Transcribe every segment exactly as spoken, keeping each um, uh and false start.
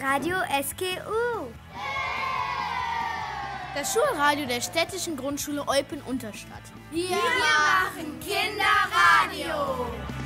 Radio S G U. Das Schulradio der städtischen Grundschule Eupen-Unterstadt. Wir, Wir machen Kinderradio.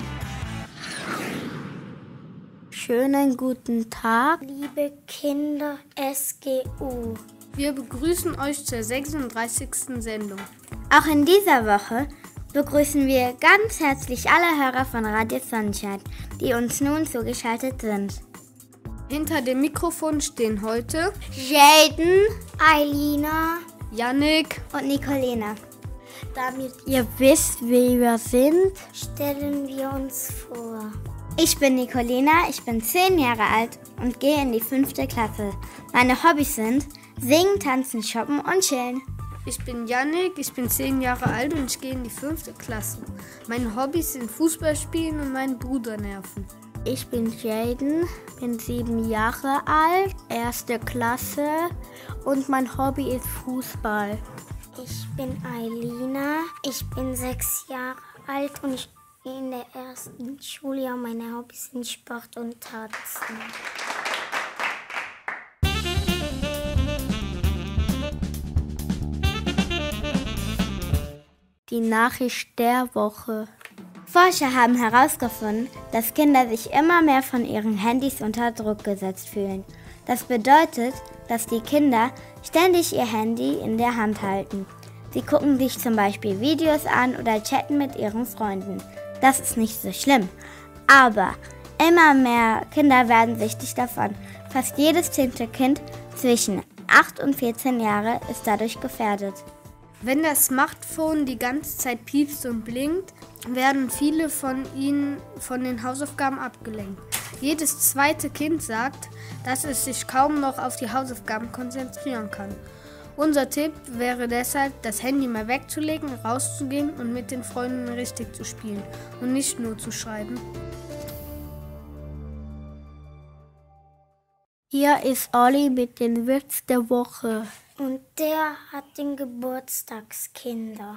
Schönen guten Tag, liebe Kinder S G U. Wir begrüßen euch zur sechsunddreißigsten Sendung. Auch in dieser Woche begrüßen wir ganz herzlich alle Hörer von Radio Sonnenschein, die uns nun zugeschaltet sind. Hinter dem Mikrofon stehen heute Jaden, Eilina, Yannick und Nicolena. Damit ihr wisst, wie wir sind, stellen wir uns vor. Ich bin Nicolena, ich bin zehn Jahre alt und gehe in die fünfte Klasse. Meine Hobbys sind Singen, Tanzen, Shoppen und Chillen. Ich bin Yannick, ich bin zehn Jahre alt und ich gehe in die fünfte Klasse. Meine Hobbys sind Fußball spielen und meinen Bruder nerven. Ich bin Jaden, bin sieben Jahre alt, erste Klasse und mein Hobby ist Fußball. Ich bin Eilina, ich bin sechs Jahre alt und ich bin in der ersten Schuljahr. Meine Hobbys sind Sport und Tanzen. Die Nachricht der Woche. Forscher haben herausgefunden, dass Kinder sich immer mehr von ihren Handys unter Druck gesetzt fühlen. Das bedeutet, dass die Kinder ständig ihr Handy in der Hand halten. Sie gucken sich zum Beispiel Videos an oder chatten mit ihren Freunden. Das ist nicht so schlimm. Aber immer mehr Kinder werden süchtig davon. Fast jedes zehnte Kind zwischen acht und vierzehn Jahre ist dadurch gefährdet. Wenn das Smartphone die ganze Zeit piepst und blinkt, werden viele von ihnen von den Hausaufgaben abgelenkt. Jedes zweite Kind sagt, dass es sich kaum noch auf die Hausaufgaben konzentrieren kann. Unser Tipp wäre deshalb, das Handy mal wegzulegen, rauszugehen und mit den Freunden richtig zu spielen und nicht nur zu schreiben. Hier ist Olli mit dem Witz der Woche. Und der hat den Geburtstagskinder.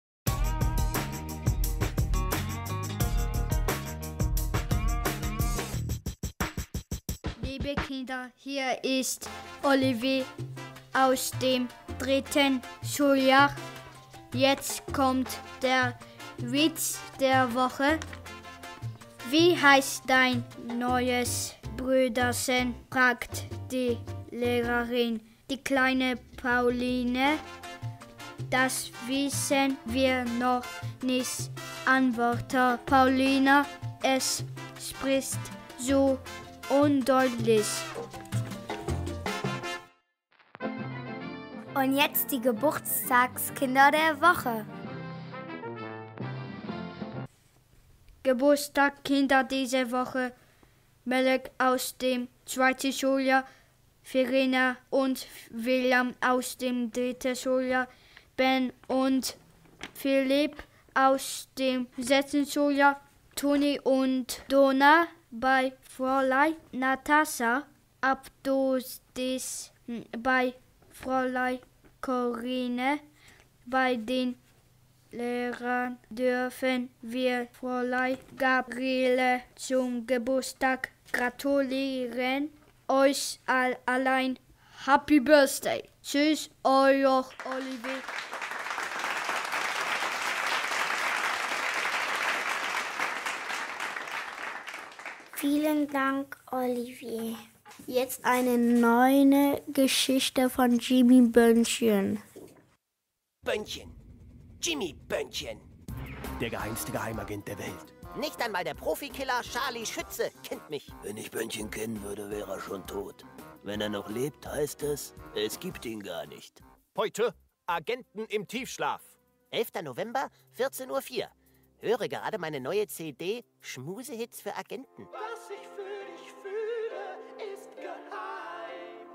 Liebe Kinder, hier ist Olivier aus dem dritten Schuljahr. Jetzt kommt der Witz der Woche. Wie heißt dein neues Brüderchen? Fragt die Lehrerin. Die kleine Pauline, das wissen wir noch nicht, antwortet Paulina, es spricht so undeutlich. Und jetzt die Geburtstagskinder der Woche. Geburtstagskinder diese Woche, Melek aus dem zweiten Schuljahr, Verena und William aus dem dritten Schuljahr, Ben und Philipp aus dem sechsten Schuljahr, Toni und Donna bei Fräulein Natascha, Abdus bei Fräulein Corinne. Bei den Lehrern dürfen wir Fräulein Gabriele zum Geburtstag gratulieren. Euch all, allein Happy Birthday. Tschüss, euer Olivier. Vielen Dank, Olivier. Jetzt eine neue Geschichte von Jimmy Bönnchen. Bönnchen. Jimmy Bönnchen. Der geheimste Geheimagent der Welt. Nicht einmal der Profikiller Charlie Schütze kennt mich. Wenn ich Bönnchen kennen würde, wäre er schon tot. Wenn er noch lebt, heißt es, es gibt ihn gar nicht. Heute Agenten im Tiefschlaf. elfter November, vierzehn Uhr vier. Höre gerade meine neue C D Schmusehits für Agenten. Was ich für dich fühle, ist geheim.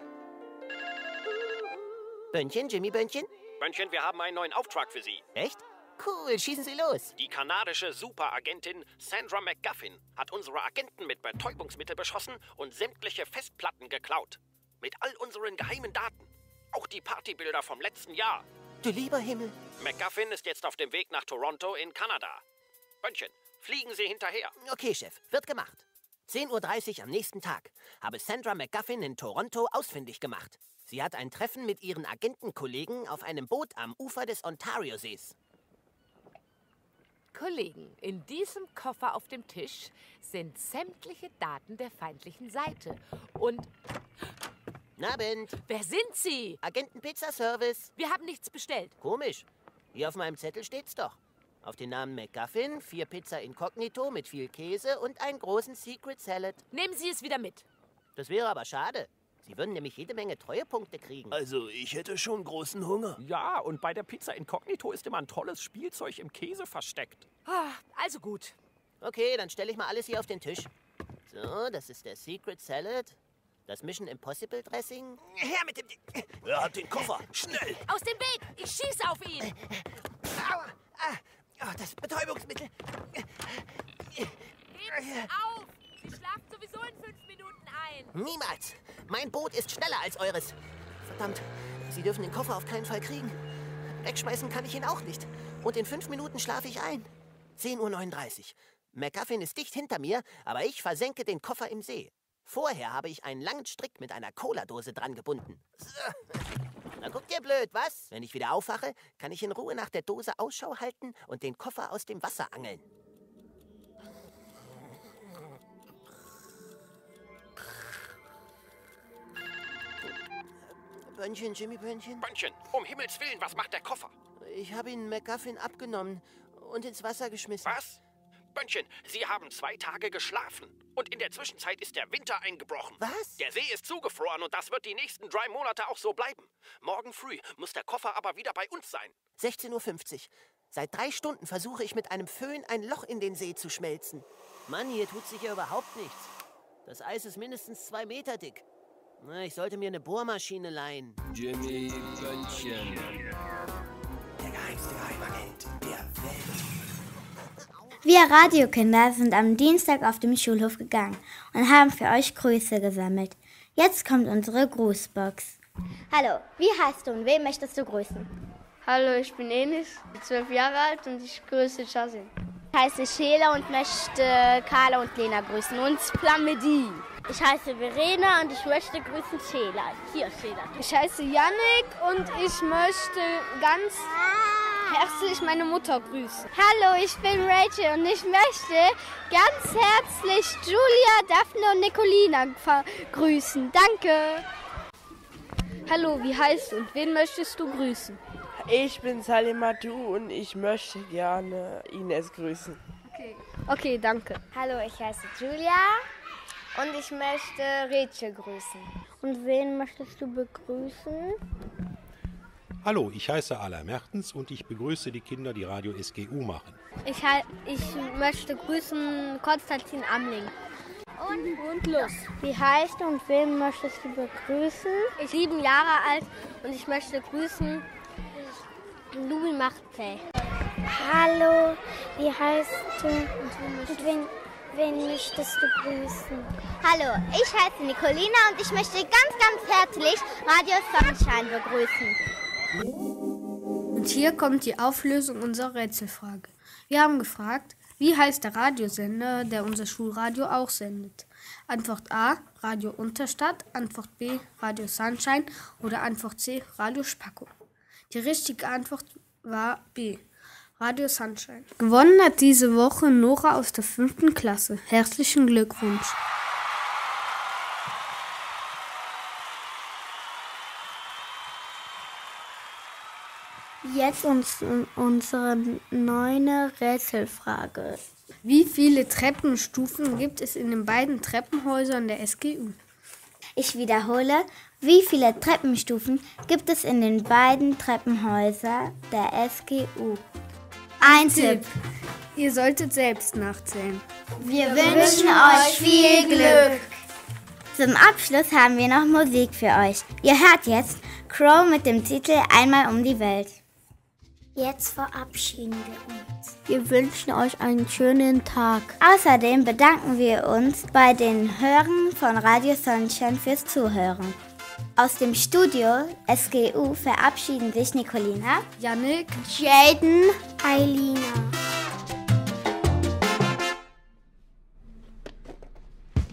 Bönnchen, Jimmy Bönnchen? Bönnchen, wir haben einen neuen Auftrag für Sie. Echt? Cool, schießen Sie los. Die kanadische Superagentin Sandra McGuffin hat unsere Agenten mit Betäubungsmittel beschossen und sämtliche Festplatten geklaut. Mit all unseren geheimen Daten. Auch die Partybilder vom letzten Jahr. Du lieber Himmel. McGuffin ist jetzt auf dem Weg nach Toronto in Kanada. Bönnchen, fliegen Sie hinterher. Okay, Chef, wird gemacht. zehn Uhr dreißig am nächsten Tag habe Sandra McGuffin in Toronto ausfindig gemacht. Sie hat ein Treffen mit ihren Agentenkollegen auf einem Boot am Ufer des Ontariosees. Kollegen, in diesem Koffer auf dem Tisch sind sämtliche Daten der feindlichen Seite. Und... Guten Abend. Wer sind Sie? Agenten-Pizza-Service. Wir haben nichts bestellt. Komisch. Hier auf meinem Zettel steht's doch. Auf den Namen McGuffin, vier Pizza Incognito mit viel Käse und einen großen Secret Salad. Nehmen Sie es wieder mit. Das wäre aber schade. Sie würden nämlich jede Menge Treuepunkte kriegen. Also, ich hätte schon großen Hunger. Ja, und bei der Pizza Incognito ist immer ein tolles Spielzeug im Käse versteckt. Ah, also gut. Okay, dann stelle ich mal alles hier auf den Tisch. So, das ist der Secret Salad. Das Mission Impossible Dressing. Her mit dem... Er hat den Koffer. Schnell! Aus dem Weg! Ich schieße auf ihn! Aua! Ah, oh, das Betäubungsmittel. Geben Sie auf! Sie schlafen sowieso in fünf Minuten ein. Niemals! Mein Boot ist schneller als eures. Verdammt, Sie dürfen den Koffer auf keinen Fall kriegen. Wegschmeißen kann ich ihn auch nicht. Und in fünf Minuten schlafe ich ein. zehn Uhr neununddreißig. McGuffin ist dicht hinter mir, aber ich versenke den Koffer im See. Vorher habe ich einen langen Strick mit einer Cola-Dose dran gebunden. Na, guckt ihr blöd, was? Wenn ich wieder aufwache, kann ich in Ruhe nach der Dose Ausschau halten und den Koffer aus dem Wasser angeln. Bönnchen, Jimmy Bönnchen? Bönnchen, um Himmels Willen, was macht der Koffer? Ich habe ihn McGuffin abgenommen und ins Wasser geschmissen. Was? Bönnchen, Sie haben zwei Tage geschlafen. Und in der Zwischenzeit ist der Winter eingebrochen. Was? Der See ist zugefroren und das wird die nächsten drei Monate auch so bleiben. Morgen früh muss der Koffer aber wieder bei uns sein. sechzehn Uhr fünfzig. Seit drei Stunden versuche ich mit einem Föhn ein Loch in den See zu schmelzen. Mann, hier tut sich ja überhaupt nichts. Das Eis ist mindestens zwei Meter dick. Na, ich sollte mir eine Bohrmaschine leihen. Jimmy Bönnchen. Der geheimste Geheimagent der Welt. Wir Radiokinder sind am Dienstag auf dem Schulhof gegangen und haben für euch Grüße gesammelt. Jetzt kommt unsere Grußbox. Hallo, wie heißt du und wen möchtest du grüßen? Hallo, ich bin Enis, zwölf Jahre alt und ich grüße Chazin. Ich heiße Sheila und möchte Carla und Lena grüßen und Plamedi. Ich heiße Verena und ich möchte grüßen Sheila. Hier, Sheila. Ich heiße Yannick und ich möchte ganz herzlich meine Mutter grüßen. Hallo, ich bin Rachel und ich möchte ganz herzlich Julia, Daphne und Nicolina grüßen. Danke. Hallo, wie heißt du und wen möchtest du grüßen? Ich bin Salimatu und ich möchte gerne Ines grüßen. Okay, okay, danke. Hallo, ich heiße Julia und ich möchte Rachel grüßen. Und wen möchtest du begrüßen? Hallo, ich heiße Ala Mertens und ich begrüße die Kinder, die Radio S G U machen. Ich, ich möchte grüßen Konstantin Amling. Und, und los. Wie heißt du und wen möchtest du begrüßen? Ich bin sieben Jahre alt und ich möchte grüßen Louis Martin. Hallo, wie heißt du und wen, wen möchtest du grüßen? Hallo, ich heiße Nicolina und ich möchte ganz, ganz herzlich Radio Sonnenschein begrüßen. Und hier kommt die Auflösung unserer Rätselfrage. Wir haben gefragt, wie heißt der Radiosender, der unser Schulradio auch sendet? Antwort A, Radio Unterstadt, Antwort B, Radio Sunshine oder Antwort C, Radio Spacko. Die richtige Antwort war B, Radio Sunshine. Gewonnen hat diese Woche Nora aus der fünften Klasse. Herzlichen Glückwunsch. Jetzt uns, unsere neue Rätselfrage. Wie viele Treppenstufen gibt es in den beiden Treppenhäusern der S G U? Ich wiederhole, wie viele Treppenstufen gibt es in den beiden Treppenhäusern der S G U? Ein Tipp. Ihr solltet selbst nachzählen. Wir wünschen euch viel Glück. Zum Abschluss haben wir noch Musik für euch. Ihr hört jetzt Crow mit dem Titel Einmal um die Welt. Jetzt verabschieden wir uns. Wir wünschen euch einen schönen Tag. Außerdem bedanken wir uns bei den Hörern von Radio Sonnenschein fürs Zuhören. Aus dem Studio S G U verabschieden sich Nicolina, Yannick, Jaden, Eilina.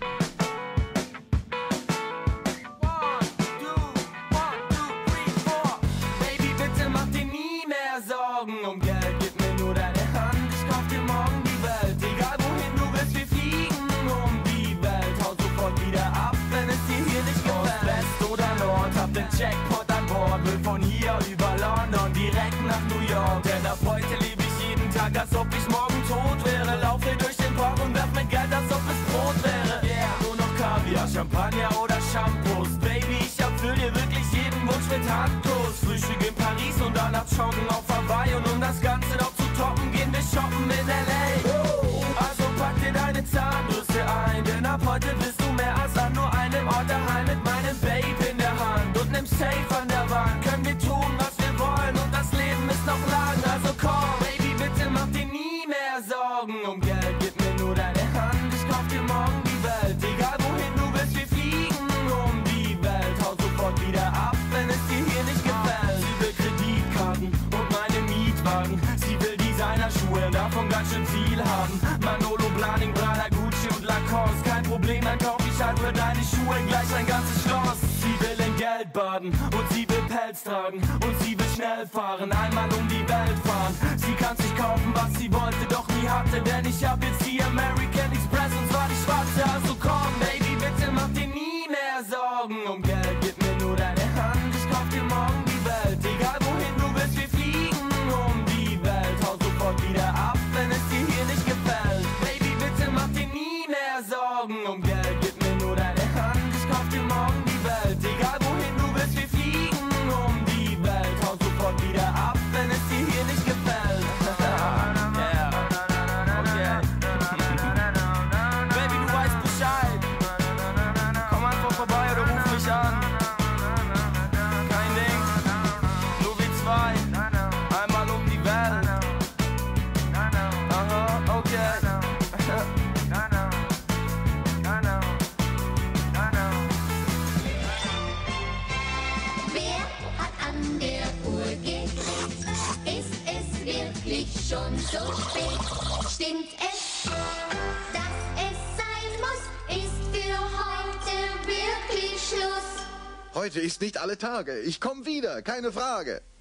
Jackpot an Bord, will von hier über London direkt nach New York. Denn ab heute lebe ich jeden Tag, als ob ich morgen tot wäre. Laufe durch den Park und werf mit Geld, als ob es Brot wäre. Yeah, nur noch Kaviar, Champagner oder Shampoos. Baby, ich erfüll dir wirklich jeden Wunsch mit Handkuss. Frühstück in Paris und dann abschauen auf Hawaii. Und um das Ganze noch zu toppen, gehen wir shoppen in L A. Also pack dir deine Zahnbürste ein, denn ab heute bist du mehr als an nur einem Ort daheim. Mit meinem Babe in der Hand und nem Safe an der Wand können wir tun, was wir wollen, und das Leben ist noch lang. Also komm, Baby, bitte mach dir nie mehr Sorgen um Geld, gib mir nur deine Hand, ich kauf dir morgen die Welt. Egal wohin du willst, wir fliegen um die Welt. Hau sofort wieder ab, wenn es dir hier nicht gefällt. Sie will Kreditkarten und meine Mietwagen, sie will Designerschuhe, davon ganz schön viel haben. Manolo, Blahnik, Prada, Gucci und Lacoste, kein Problem, dann kauf ich halt für deine Schuhe gleich ein ganzes Schloss. Sie will in Geld baden und sie will Pelz tragen und sie will schnell fahren, einmal um die Welt fahren. Sie kann sich kaufen, was sie wollte, doch nie hatte, denn ich hab jetzt die American Express und zwar die schwarze. Also komm, Baby, bitte mach dir nie mehr Sorgen um Geld, gib mir nur deine Hand, ich kauf dir morgen die Welt. Egal wohin du willst, wir fliegen um die Welt. Hau sofort wieder ab, wenn es dir hier nicht gefällt. Baby, bitte mach dir nie mehr Sorgen um Geld, gib mir nur deine Hand, ich kauf dir morgen die Welt. Egal wohin du willst, wir fliegen um die Welt. Hau sofort wieder ab, wenn es dir hier nicht gefällt. Yeah. Okay. Baby, du weißt Bescheid. Komm einfach vorbei oder ruf mich an. Kein Ding, nur wir zwei. Einmal um die Welt. Aha, okay. Wer hat an der Uhr gedreht? Ist es wirklich schon so spät? Stimmt es, dass es sein muss? Ist für heute wirklich Schluss? Heute ist nicht alle Tage. Ich komme wieder, keine Frage.